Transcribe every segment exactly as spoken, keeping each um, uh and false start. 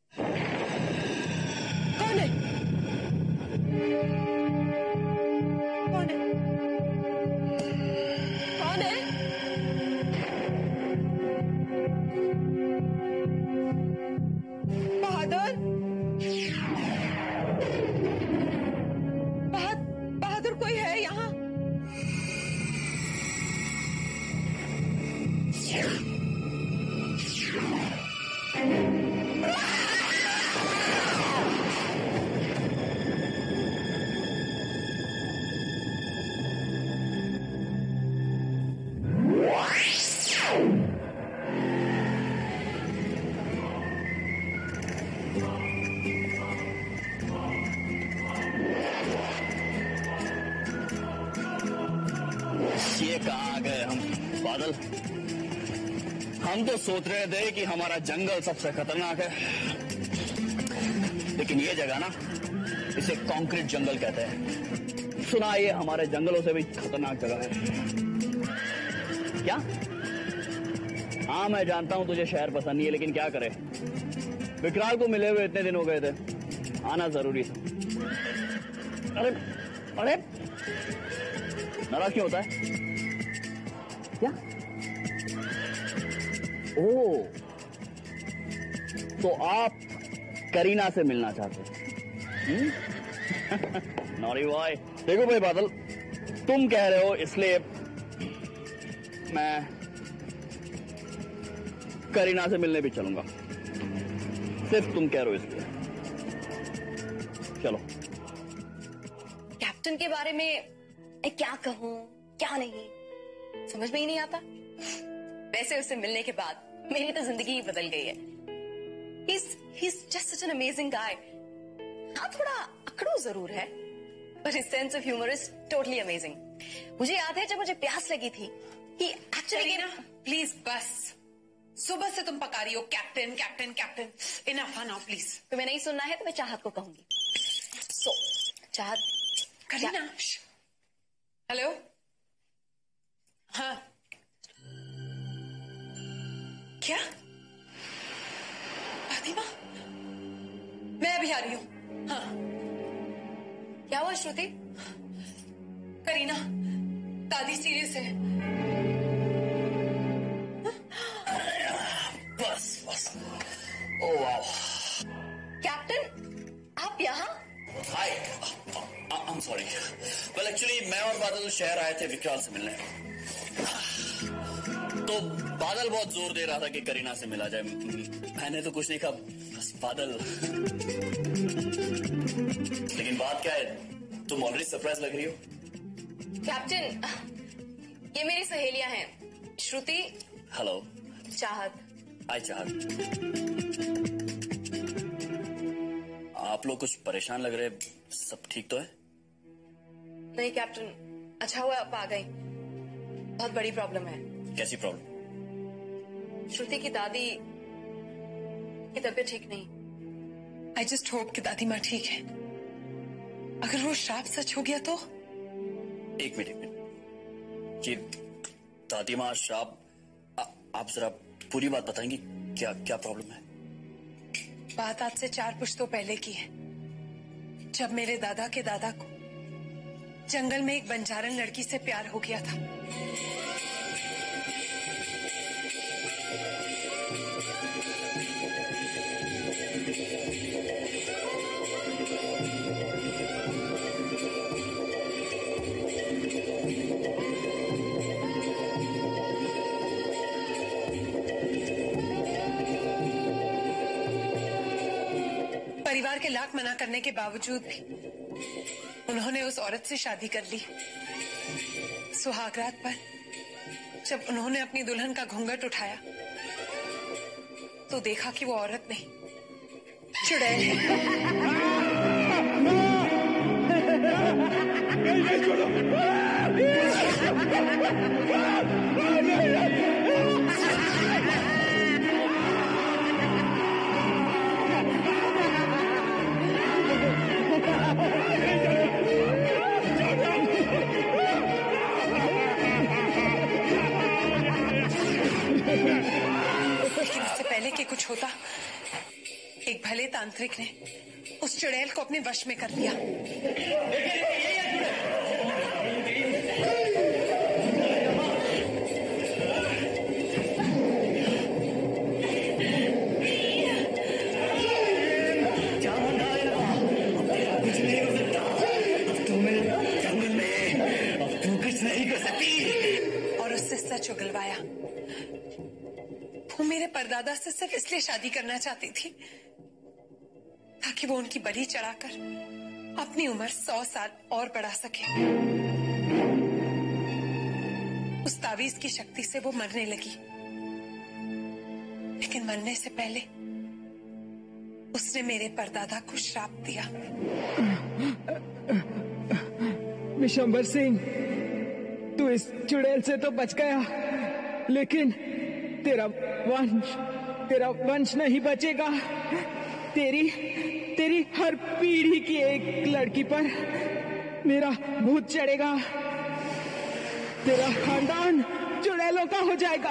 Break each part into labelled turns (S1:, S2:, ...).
S1: कौन है? कौन है? कौन है? बहादुर, बहादुर कोई है यहाँ?
S2: ये कहाँ गए हम बादल? हम तो सोच रहे थे कि हमारा जंगल सबसे खतरनाक है, लेकिन ये जगह ना, इसे कंक्रीट जंगल कहते हैं। सुना ये हमारे जंगलों से भी खतरनाक जगह है। क्या? हाँ मैं जानता हूं तुझे शहर पसंद नहीं है, लेकिन क्या करे, विकराल को मिले हुए इतने दिन हो गए थे, आना जरूरी था। अरे अरे नाराज क्यों होता है? क्या? ओह, तो आप करीना से मिलना चाहते हैं? Naughty boy. देखो भाई बादल, तुम कह रहे हो इसलिए मैं करीना से मिलने भी चलूंगा। सिर्फ तुम कह रहे हो इसलिए। चलो।
S1: कैप्टन के बारे में मैं क्या कहूं क्या नहीं समझ में ही नहीं आता। वैसे उससे मिलने के बाद मेरी तो जिंदगी ही बदल गई है। He's, he's just such an amazing guy. हाँ थोड़ा अकड़ू जरूर है, but his sense of humor is totally amazing. मुझे याद है जब मुझे प्यास लगी थी, he actually
S3: ना प्लीज बस, सुबह से तुम पका रही हो captain captain captain. Enough now please.
S1: तुम्हें नहीं सुनना है तो मैं चाहत को कहूंगी। सो so, चाहत
S3: करीना। हेलो। हाँ क्या? फातिमा, मैं अभी आ रही हूँ। हाँ
S1: क्या हुआ श्रुति?
S3: करीना, दादी सीरियस है।
S2: बस बस। ओह वाह।
S1: कैप्टन आप यहाँ?
S2: Hi, I am sorry. Well actually मैं और बादल शहर आए थे विकराल से मिलने, तो बादल बहुत जोर दे रहा था कि करीना से मिला जाए। मैंने तो कुछ नहीं कहा, बस बादल। लेकिन बात क्या है, तुम ऑलरेडी सरप्राइज लग रही हो।
S1: कैप्टन ये मेरी सहेलियां हैं, श्रुति।
S2: हेलो।
S1: चाहत।
S2: हाय चाहत। आप लोग कुछ परेशान लग रहे, सब ठीक तो है?
S1: नहीं कैप्टन, अच्छा हुआ आप आ गई। बहुत बड़ी प्रॉब्लम है।
S2: कैसी प्रॉब्लम?
S1: श्रुति की दादी की तबीयत ठीक नहीं।
S3: आई जस्ट होप कि दादी माँ ठीक है। अगर वो श्राप सच हो गया तो?
S2: एक मिनट एक मिनट, कि दादी माँ श्राप, आप जरा पूरी बात बताएंगी, क्या क्या प्रॉब्लम है?
S3: बात आज से चार पुश्तों पहले की है, जब मेरे दादा के दादा को जंगल में एक बंजारन लड़की से प्यार हो गया था। परिवार के लाख मना करने के बावजूद भी उन्होंने उस औरत से शादी कर ली। सुहागरात पर जब उन्होंने अपनी दुल्हन का घूंघट उठाया तो देखा कि वो औरत नहीं, चुड़ैल है। लेकिन इससे पहले कि कुछ होता, एक भले तांत्रिक ने उस चुड़ैल को अपने वश में कर लिया। और उससे सच उगलवाया। वो मेरे परदादा से सिर्फ इसलिए शादी करना चाहती थी ताकि वो उनकी बलि चढ़ाकर अपनी उम्र सौ साल और बढ़ा सके। उस तावीज की शक्ति से वो मरने लगी, लेकिन मरने से पहले उसने मेरे परदादा को श्राप दिया।
S4: विशंबर सिंह, तू इस चुड़ैल से तो बच गया, लेकिन तेरा वंश तेरा वंश नहीं बचेगा। तेरी तेरी हर पीढ़ी की एक लड़की पर मेरा भूत चढ़ेगा। तेरा खानदान चुड़ैलों का हो जाएगा।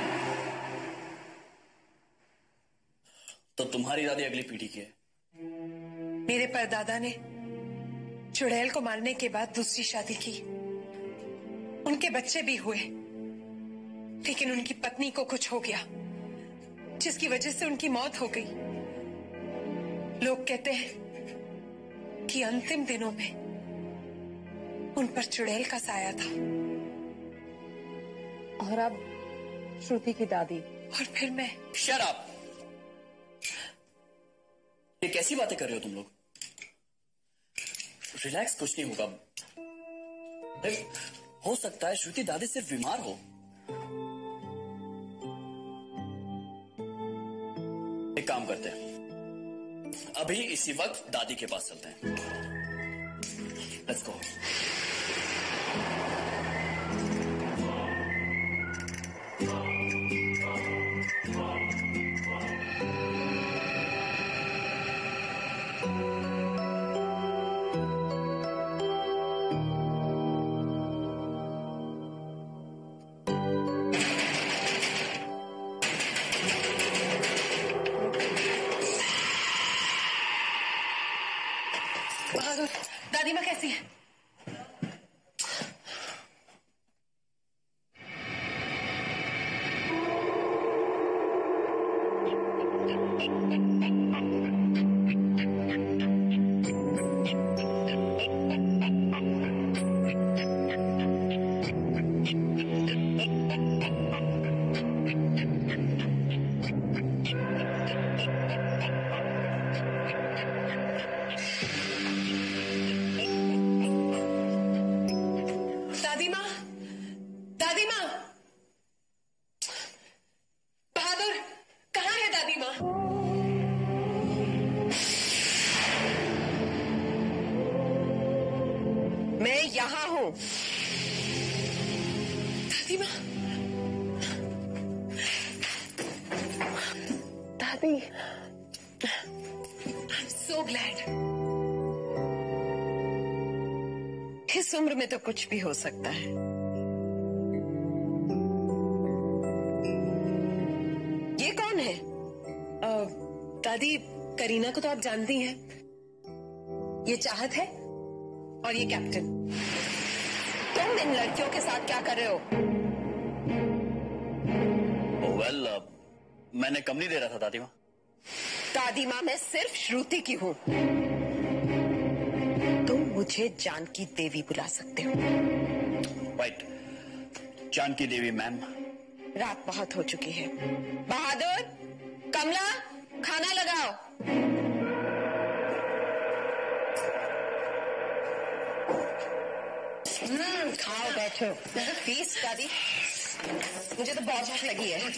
S2: तो तुम्हारी दादी अगली पीढ़ी की है?
S3: मेरे परदादा ने चुड़ैल को मारने के बाद दूसरी शादी की। उनके बच्चे भी हुए, लेकिन उनकी पत्नी को कुछ हो गया जिसकी वजह से उनकी मौत हो गई। लोग कहते हैं कि अंतिम दिनों में उन पर चुड़ैल का साया था।
S1: और अब श्रुति की दादी।
S3: और फिर मैं।
S2: Shut up! ये कैसी बातें कर रहे हो तुम लोग? रिलैक्स, कुछ नहीं होगा। हो सकता है श्रुति दादी सिर्फ बीमार हो। एक काम करते हैं, अभी इसी वक्त दादी के पास चलते हैं। Let's go.
S3: दादी माँ कैसी है? दादी माँ, दादी माँ, बहादुर कहाँ है दादी माँ?
S5: मैं यहाँ हूँ।
S3: दादी माँ,
S5: दादी,
S3: आई एम सो ग्लैड।
S5: इस उम्र में तो कुछ भी हो सकता है। ये कौन है?
S3: आ, दादी, करीना को तो आप जानती हैं। ये चाहत है और ये कैप्टन।
S5: तुम इन लड़कियों के साथ क्या कर रहे हो?
S2: वेल, well, uh, मैंने कम नहीं दे रहा था दादी माँ।
S5: दादी माँ, मैं सिर्फ श्रुति की हूँ। तुम मुझे जानकी देवी बुला सकते हो।
S2: Right, Janki Devi ma'am.
S5: रात बहुत हो चुकी है। बहादुर, कमला, खाना लगाओ। हम्म, खाओ, बैठो। प्लीज दादी, मुझे तो बहुत भूख लगी है।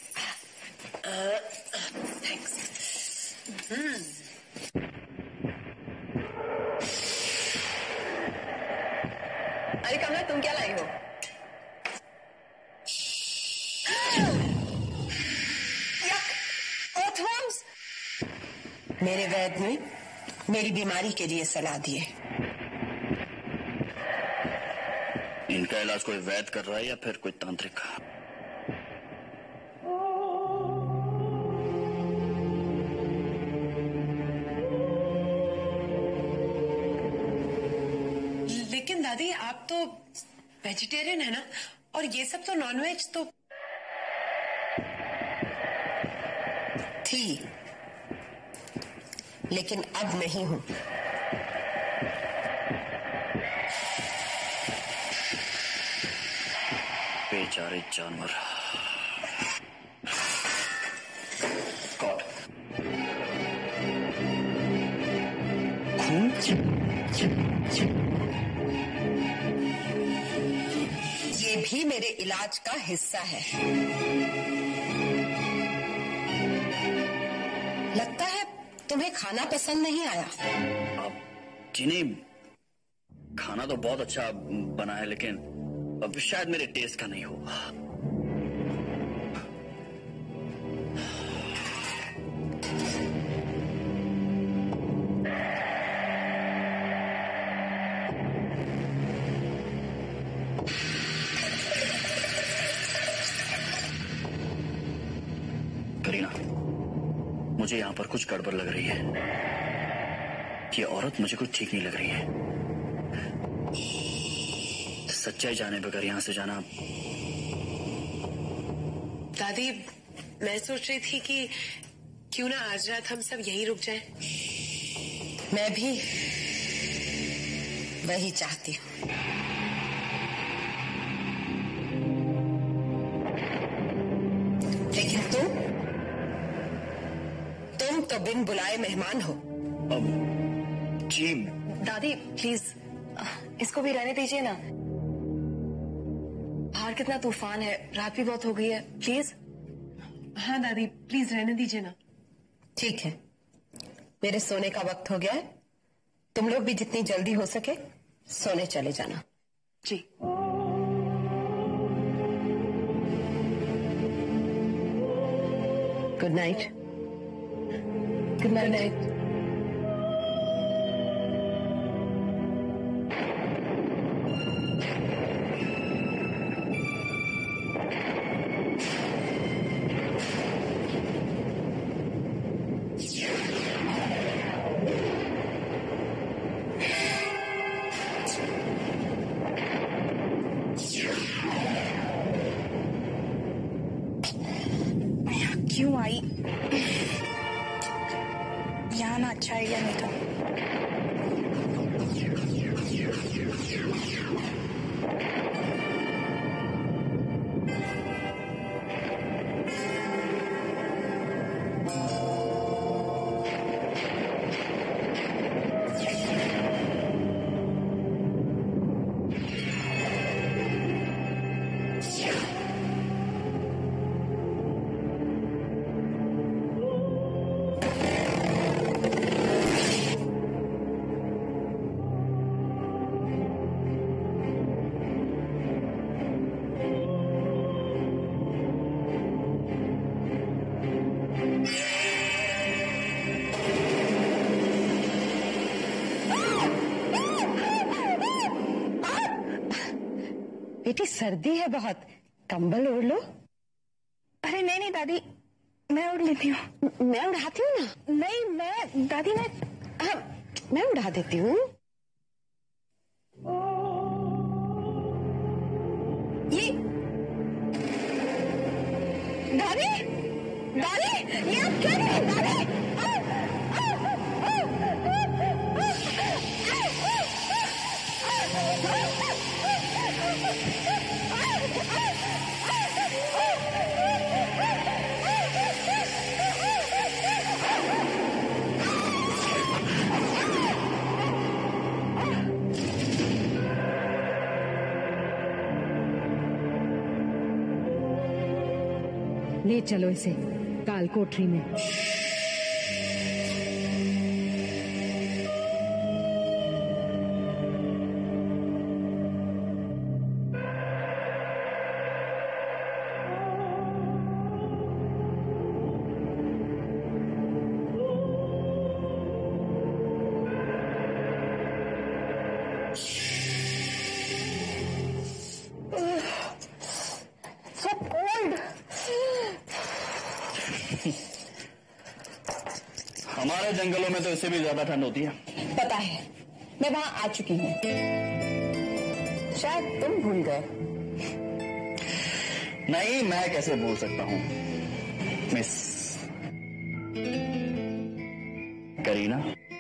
S5: थैंक्स। अरे कमला, तुम क्या लाई हो? Earthworms! मेरे वैद्य ने मेरी बीमारी के लिए सलाह दी है।
S2: इनका इलाज कोई वैद्य कर रहा है या फिर कोई तांत्रिक?
S3: दादी आप तो वेजिटेरियन है ना, और ये सब तो नॉनवेज तो
S5: थी, लेकिन अब नहीं हूं।
S2: बेचारे जानवर। गॉड। खून।
S5: ये भी मेरे इलाज का हिस्सा है। लगता है तुम्हें खाना पसंद नहीं आया।
S2: अब चीनी, खाना तो बहुत अच्छा बना है, लेकिन अब शायद मेरे टेस्ट का नहीं होगा। करीना, मुझे यहां पर कुछ गड़बड़ लग रही है। ये औरत मुझे कुछ ठीक नहीं लग रही है। सच्चाई जाने बगैर यहां से जाना।
S3: दादी मैं सोच रही थी कि क्यों ना आज रात हम सब यहीं रुक जाएं।
S5: मैं भी वही चाहती हूँ। लेकिन तुम तुम तो बिन बुलाए मेहमान हो।
S2: अब जी
S1: दादी प्लीज इसको भी रहने दीजिए ना। बाहर कितना तूफान है, रात भी बहुत हो गई है, प्लीज।
S3: हाँ दादी प्लीज रहने दीजिए ना।
S5: ठीक है, मेरे सोने का वक्त हो गया है। तुम लोग भी जितनी जल्दी हो सके सोने चले जाना।
S1: जी।
S5: Good night.
S1: Good night. क्यों आई? यहाँ ना अच्छा आइडिया नहीं था।
S5: बेटी सर्दी है बहुत, कंबल ओढ़ लो।
S1: अरे नहीं नहीं दादी, मैं उड़ लेती हूँ।
S5: मैं उड़ाती हूँ ना।
S1: नहीं मैं दादी मैं
S5: हाँ, मैं उड़ा देती हूँ।
S1: ये दादी दादी ये आप क्या कर रहे हैं दादी?
S6: ले चलो इसे काल कोठरी में।
S2: हमारे जंगलों में तो इससे भी ज्यादा ठंड होती है।
S5: पता है, मैं वहां आ चुकी हूँ। शायद तुम भूल गए।
S2: नहीं, मैं कैसे भूल सकता हूं मिस करीना।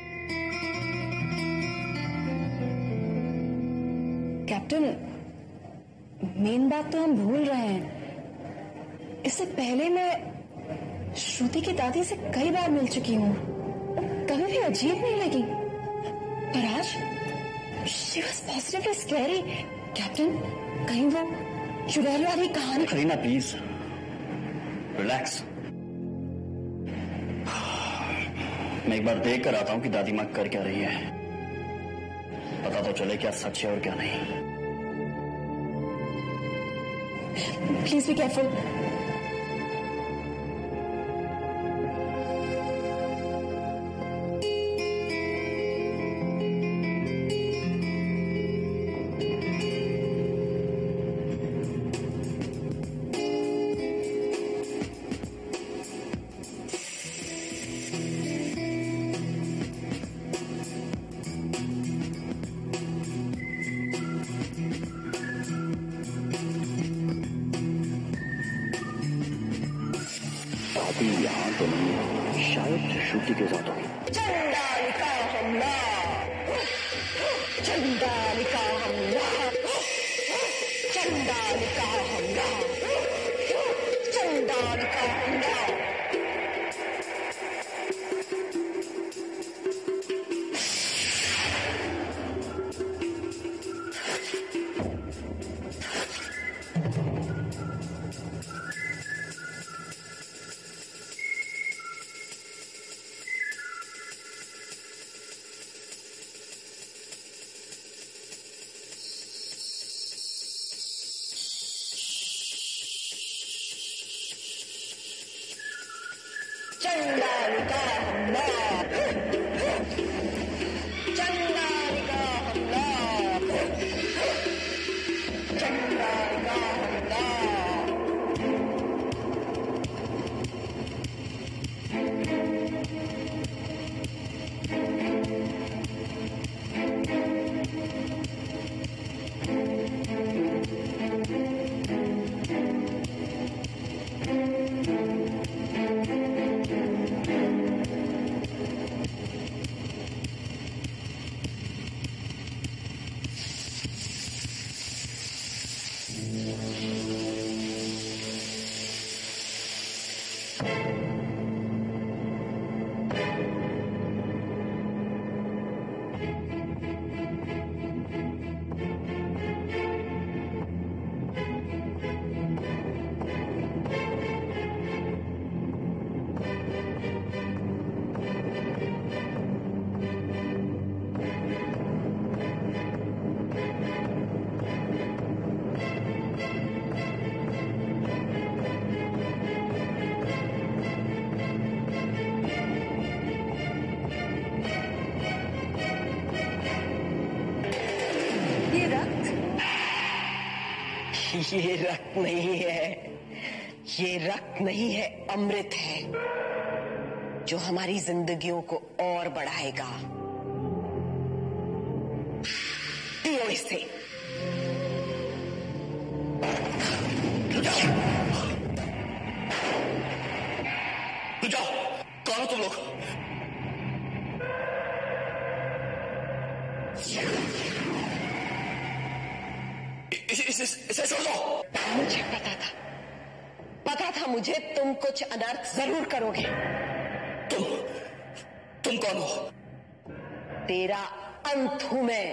S1: कैप्टन, मेन बात तो हम भूल रहे हैं। इससे पहले मैं श्रुति की दादी से कई बार मिल चुकी हूँ, कभी भी अजीब नहीं लगी। पर आज she was positively scary. Captain, कहीं वो चुड़ैल वाली कहानी।
S2: Kareena please relax. मैं एक बार देख कर आता हूं कि दादी माँ कर क्या रही है, पता तो चले क्या सच है और क्या नहीं।
S1: Please be careful.
S2: यहाँ तो नहीं, शायद श्रुति के साथ होगी।
S5: चंडालिका हमला, चंडालिका हमला, चंडालिका हमला, चंडालिका हमला। चंडालिका हमला, चंडालिका हमला, चंडालिका हमला। ये रक्त नहीं है, ये रक्त नहीं है, अमृत है जो हमारी जिंदगियों को और बढ़ाएगा। पियो इसे।
S2: जाओ, कौन हो तुम लोग? इसे इसे इसे छोड़ दो।
S5: मुझे पता था, पता था मुझे तुम कुछ अनर्थ जरूर करोगे।
S2: तुम तुम कौन हो?
S5: तेरा अंत हूं मैं।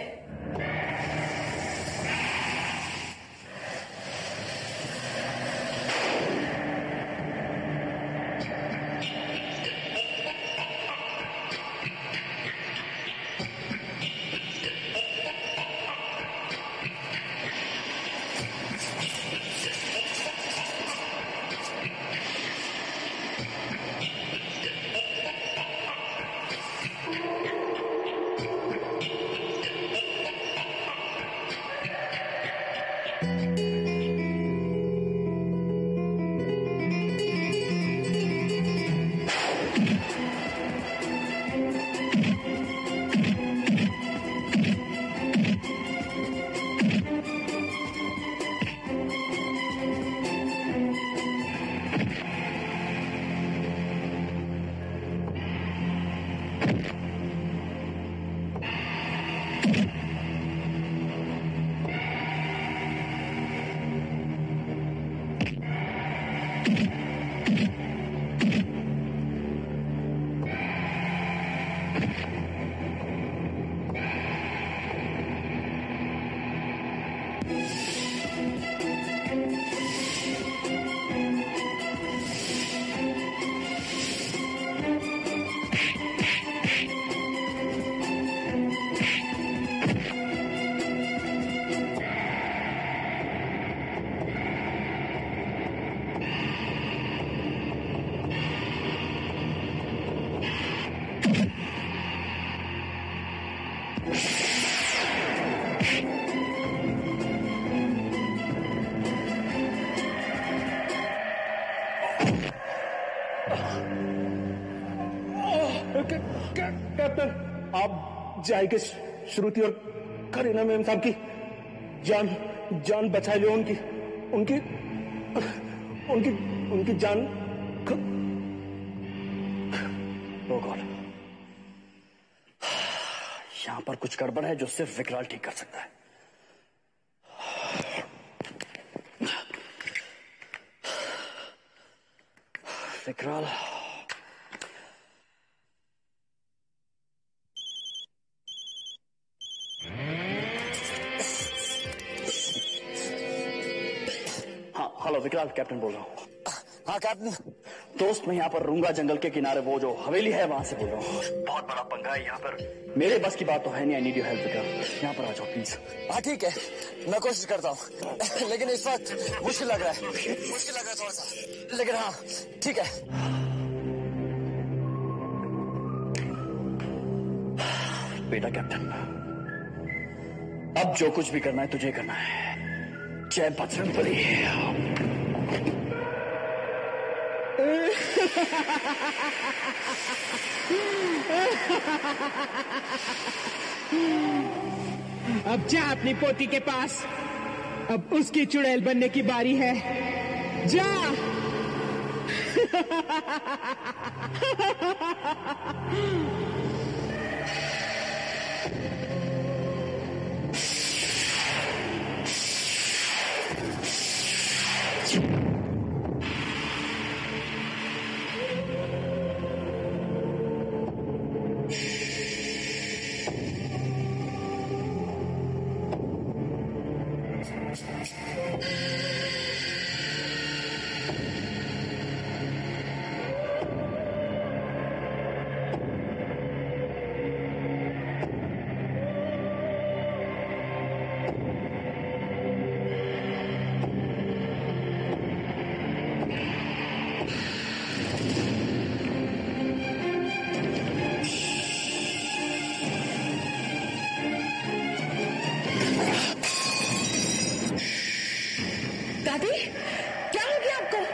S7: कैप्टन, आप जाएंगे श्रुति और करीना मैम साहब की जान जान बचा लो। उनकी उनकी उनकी उनकी जान।
S2: ओ गॉड, यहां पर कुछ गड़बड़ है जो सिर्फ विकराल ठीक कर सकता है। विकराल, हेलो विकराल, कैप्टन बोल रहा हूँ।
S8: हाँ कैप्टन।
S2: दोस्त, मैं यहाँ पर रूंगा जंगल के किनारे वो जो हवेली है वहां से बोल रहा हूँ। बहुत बड़ा पंगा है यहाँ पर, मेरे बस की बात तो है नहीं। आई नीड योर हेल्प विकराल, यहाँ पर आ जाओ प्लीज।
S8: हाँ ठीक है, मैं कोशिश करता हूँ, लेकिन इस वक्त मुश्किल लग रहा है मुश्किल लग रहा है थोड़ा सा, लेकिन हाँ ठीक है।
S2: बेटा कैप्टन, अब जो कुछ भी करना है तुझे करना है। जय बजरंगबली।
S4: अब जा अपनी पोती के पास, अब उसकी चुड़ैल बनने की बारी है। जा।
S5: दादी, क्या हो गया आपको?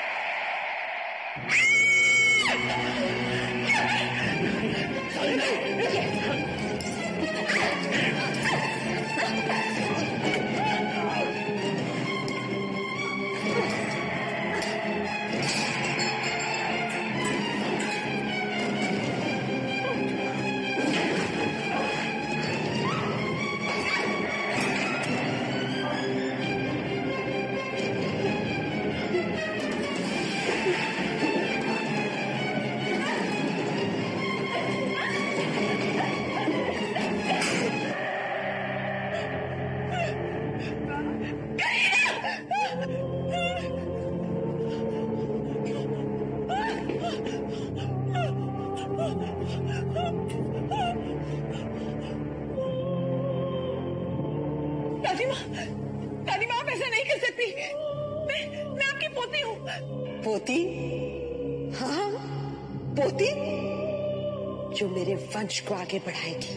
S5: दादी माँ, दादी माँ, आप ऐसा नहीं कर सकती। मैं मैं आपकी पोती हूँ। पोती? हाँ, पोती जो मेरे वंश को आगे बढ़ाएगी,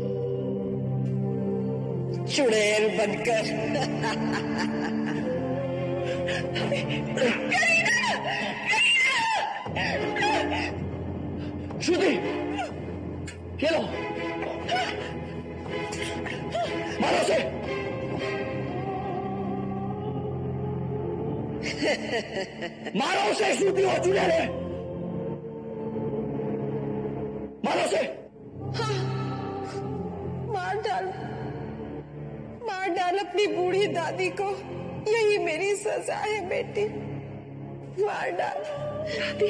S5: चुड़ैल बनकर।
S2: श्रुति, ये लो, मारो उसे। मारो उसे, श्रुति हो चुड़ैल है, मारो उसे।
S5: अपनी बूढ़ी दादी को यही मेरी सजा है बेटी, मार डाल। दादी,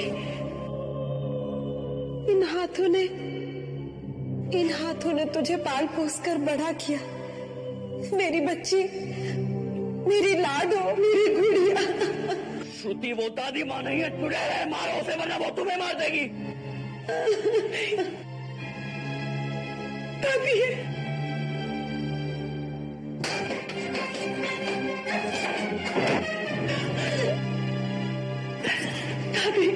S5: इन हाथों ने इन हाथों ने तुझे पाल पोस कर बड़ा किया। मेरी बच्ची, मेरी लाडो, मेरी गुड़िया।
S2: श्रुति वो दादी माँ नहीं है, चुड़ैल है, मारो उसे वरना वो तुम्हें मार देगी।
S5: दादी है। दादी,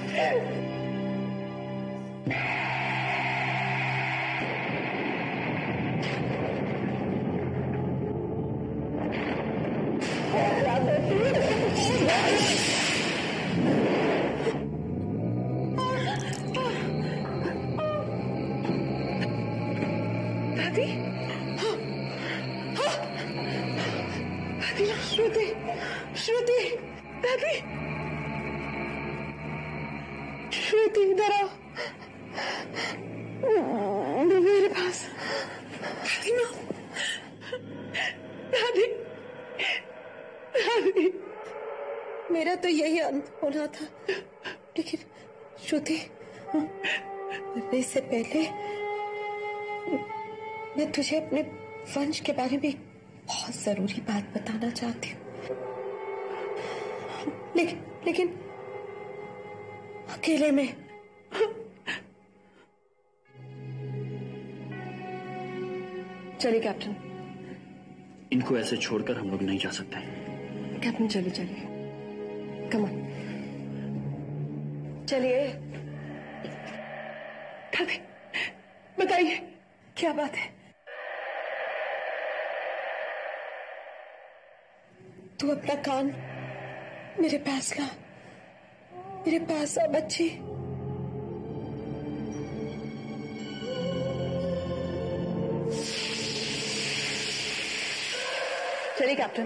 S5: दादी, दादी, श्रुति, श्रुति, दादी, श्रुति इधर आओ, मेरे पास। दादी माँ, दादी, दादी, मेरा तो यही अंत होना था, लेकिन श्रुति, मरने से पहले मैं तुझे अपने वंश के बारे में बहुत जरूरी बात बताना चाहती हूँ, लेकिन लेकिन अकेले में। चलिए कैप्टन।
S2: इनको ऐसे छोड़कर हम लोग नहीं जा सकते।
S5: कैप्टन चलिए चलिए, कम ऑन, चलिए। दादी, बताइए क्या बात है? तू अपना कान मेरे पास ला, मेरे पास आ बच्ची। चलिए कैप्टन,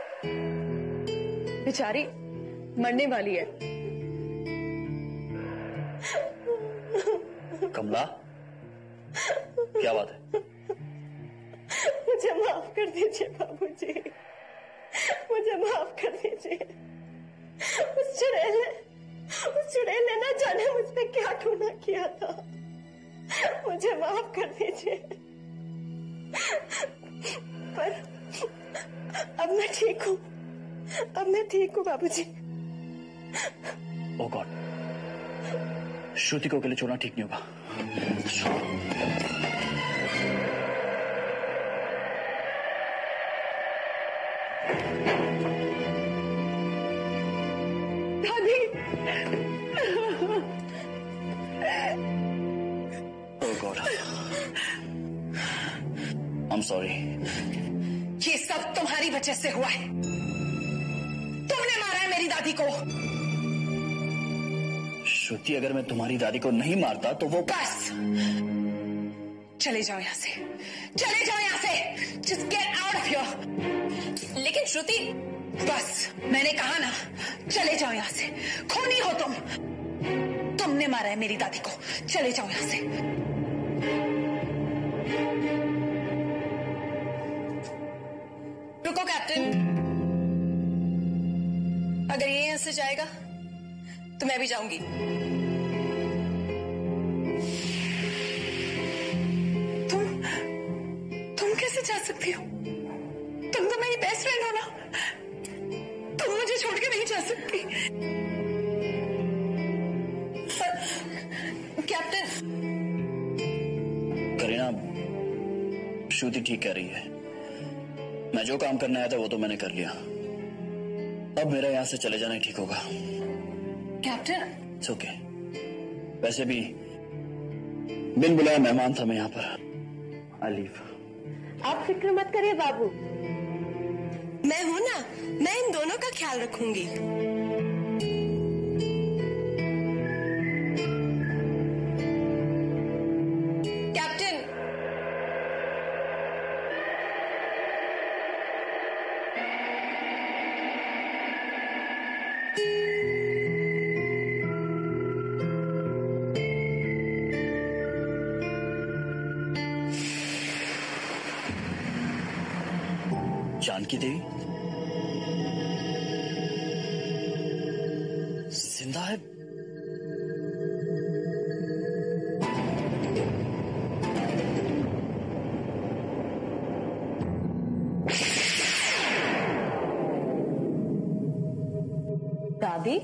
S5: बेचारी मरने वाली है।
S2: कमला, क्या बात है?
S5: मुझे माफ कर दीजिए बाबूजी, मुझे माफ कर दीजिए। उस चुड़ैल ने उस चुड़ैल ने ना जाने मुझ पे क्या टूना किया था। मुझे माफ कर दीजिए। पर अब मैं ठीक हूँ, अब मैं ठीक हूँ बाबूजी।
S2: ओह गॉड, श्रुति को अकेले छोड़ना ठीक नहीं होगा।
S5: दादी,
S2: oh God, I am sorry.
S3: ये सब तुम्हारी वजह से हुआ है। तुमने मारा है मेरी दादी को।
S2: श्रुति, अगर मैं तुम्हारी दादी को नहीं मारता तो वो
S3: बस चले जाओ यहां से, चले जाओ यहां से। Just get out of here.
S1: लेकिन श्रुति,
S3: बस मैंने कहा ना, चले जाओ यहां से। खूनी हो तुम, तुमने मारा है मेरी दादी को। चले जाओ यहां से।
S1: रुको कैप्टन, अगर ये यहां से जाएगा तो मैं भी जाऊंगी।
S3: तुम तुम कैसे जा सकती हो? तुम तो मेरी बेस्ट फ्रेंड हो ना, तुम मुझे छोड़ के नहीं जा सकती।
S1: कैप्टन,
S2: करीना, श्रुति ठीक कह रही है। मैं जो काम करने आया था वो तो मैंने कर लिया। अब मेरा यहां से चले जाना ही ठीक होगा।
S1: Captain,
S2: it's okay. वैसे भी बिन बुलाया मेहमान था मैं यहाँ पर। I leave.
S5: आप फिक्र मत करिए बाबू,
S1: मैं हूं ना, मैं इन दोनों का ख्याल रखूंगी। कैप्टन,
S2: जानकी देवी जिंदा है?
S1: दादी,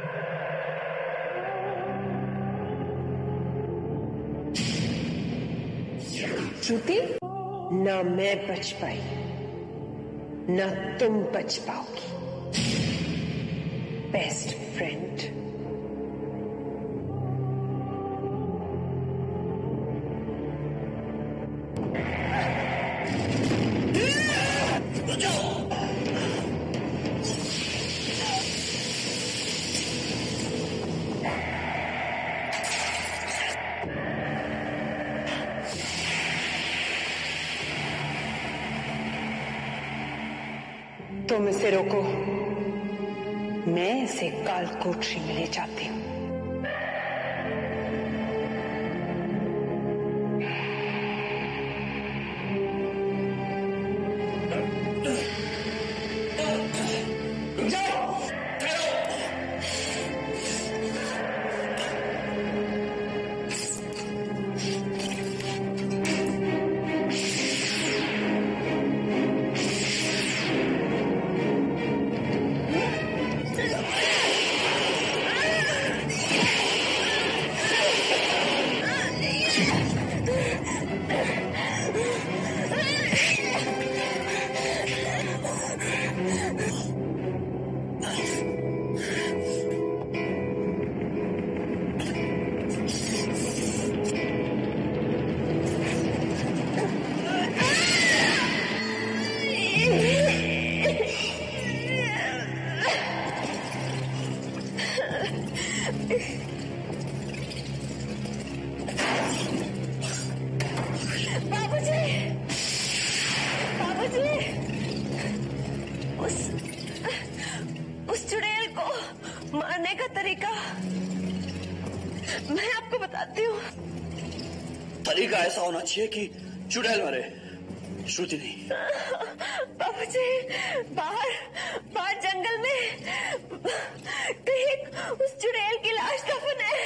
S3: श्रुति, ना मैं बच पाई, ना तुम बच पाओगी। Best friend. तुम इसे रोको, मैं इसे कालकोठरी में ले जाती हूँ।
S2: तरीका ऐसा होना चाहिए कि चुड़ैल मरे, श्रुति नहीं।
S1: बाबूजी, बाहर बाहर जंगल में कहीं उस चुड़ैल की लाश दफन है।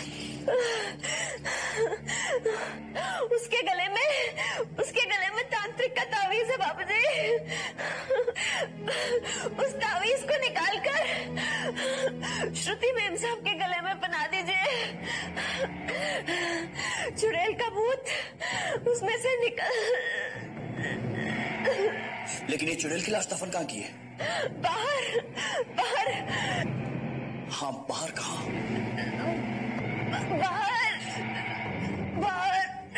S1: उसके गले में उसके गले में तांत्रिक का तावीज है बाबूजी। उस तावीज को निकालकर श्रुति मेम साहब के गले में पहना दीजिए। चुड़ैल का भूत उसमें से निकल।
S2: लेकिन ये चुड़ैल की लाश दफन कहाँ की है?
S1: बाहर बाहर।
S2: हाँ, बाहर कहाँ?
S1: बाहर बाहर।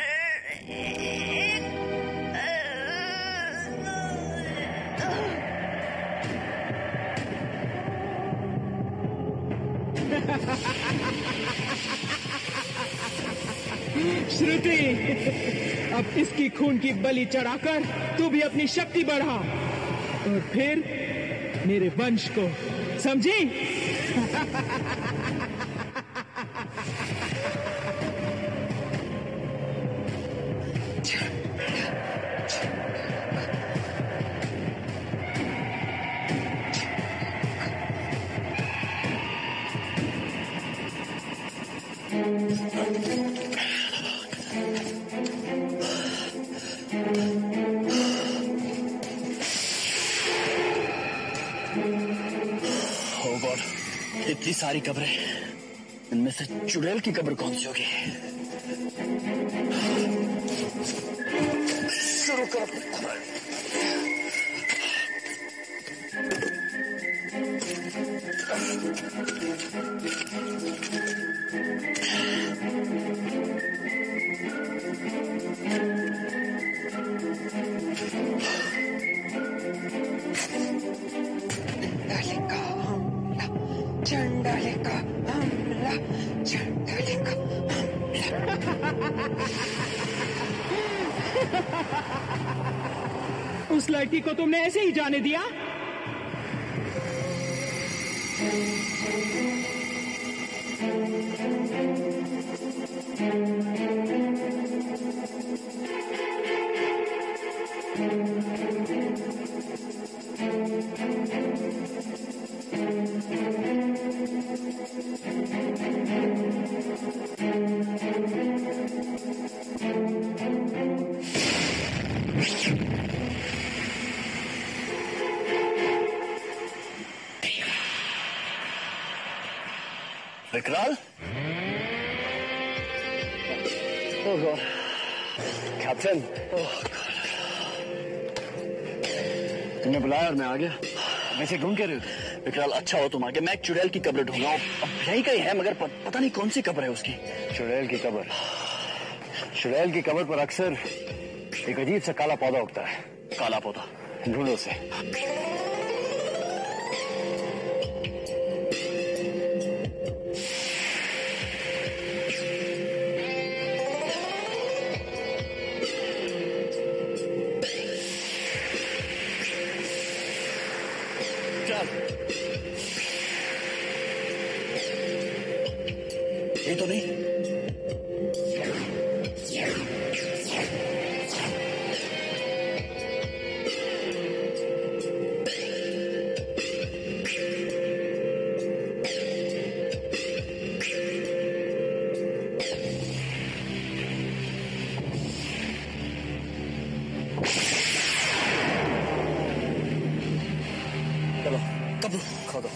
S4: श्रुति, अब इसकी खून की बलि चढ़ाकर तू भी अपनी शक्ति बढ़ा और फिर मेरे वंश को, समझी?
S2: इतनी सारी कब्रें, इनमें से चुड़ैल की कब्र कौन सी होगी? शुरू करो।
S3: चंडालिका हमला, चंडालिका हमला।
S4: उस लड़की को तुमने ऐसे ही जाने दिया?
S2: विकराल? ओह गॉड,
S8: कैप्टन, तुमने बुलाया और मैं आ गया। वैसे ढूंढ के रहे हो?
S2: विकराल अच्छा हो तुम आगे, मैं एक चुड़ैल की कब्र ढूंढ रहा हूँ। अब यही कहीं है मगर पता नहीं कौन सी कब्र है उसकी।
S8: चुड़ैल की कब्र? चुड़ैल की कब्र पर अक्सर एक अजीब सा काला पौधा उगता है।
S2: काला पौधा?
S8: ढूंढो उसे।
S2: ये तो नहीं। चलो कब्र खोदो।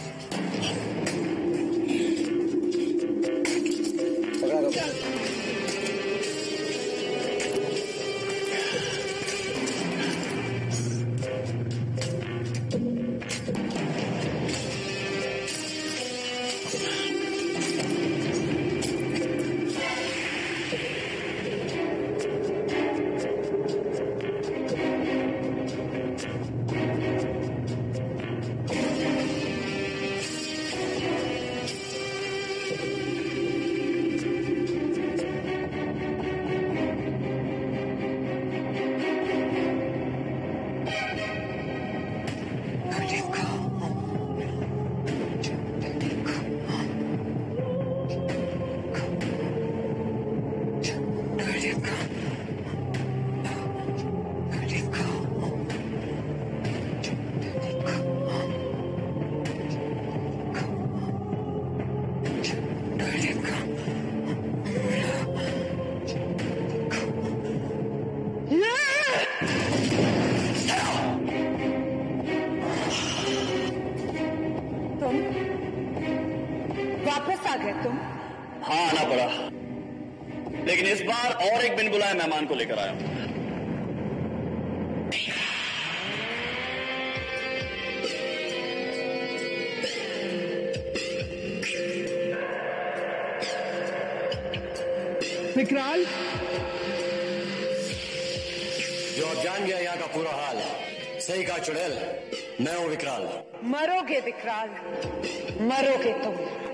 S5: वापस आ गए तुम?
S2: हाँ आना पड़ा, लेकिन इस बार और एक बिन बुलाए मेहमान को लेकर आया हूं।
S4: विकराल,
S8: जो अब जान गया यहाँ का पूरा हाल, सही कहा चुड़ैल, मैं हूं विकराल।
S5: मरोगे विकराल, मरोगे तुम।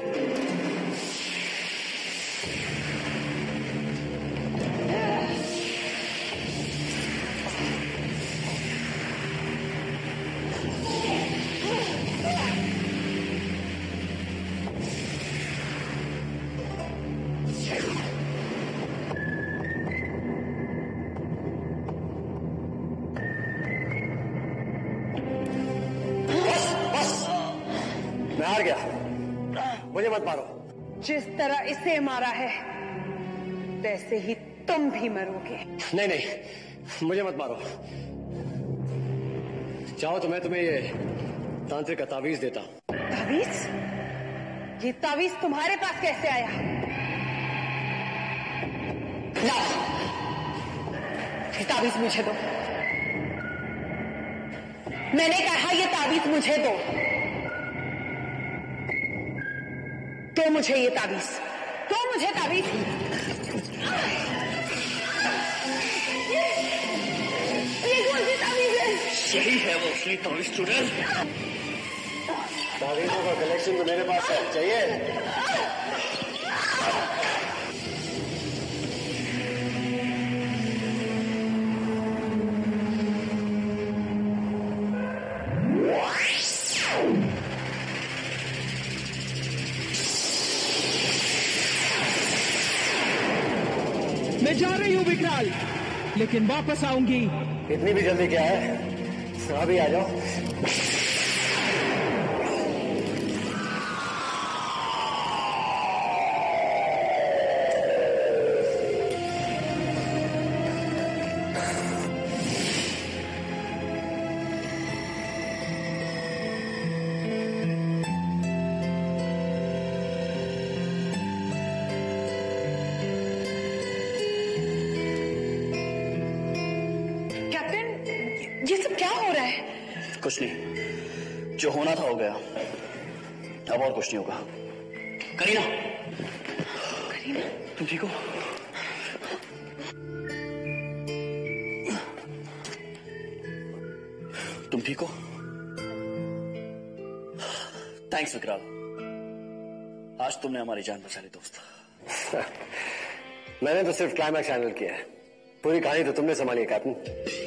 S8: मैं हार गया, मुझे मत मारो।
S5: जिस तरह इसे मारा है वैसे ही तुम भी मरोगे।
S8: नहीं नहीं, मुझे मत मारो। चाहो तो मैं तुम्हें ये तांत्रिक का तावीज देता हूं।
S5: तावीज? ये तावीज तुम्हारे पास कैसे आया? लाओ, ये तावीज मुझे दो। मैंने कहा ये तावीज मुझे दो। तो मुझे ये तावीज, तो मुझे तावीज। ये, ये कौन सी तावीज है?
S2: यही है वो असली तावीज चुड़ैल।
S8: तावीजों का कलेक्शन तो मेरे पास है, चाहिए?
S4: मैं जा रही हूँ विकराल, लेकिन वापस आऊंगी।
S8: इतनी भी जल्दी क्या है, अभी आ जाओ।
S2: कुछ नहीं, जो होना था हो गया, अब और कुछ नहीं होगा। करीना,
S1: करीना,
S2: तुम ठीक हो? तुम ठीक हो? थैंक्स विकराल, आज तुमने हमारी जान बचा ली दोस्त।
S8: मैंने तो सिर्फ क्लाइमैक्स हैंडल किया है, पूरी कहानी तो तुमने संभाली है कैप्टन।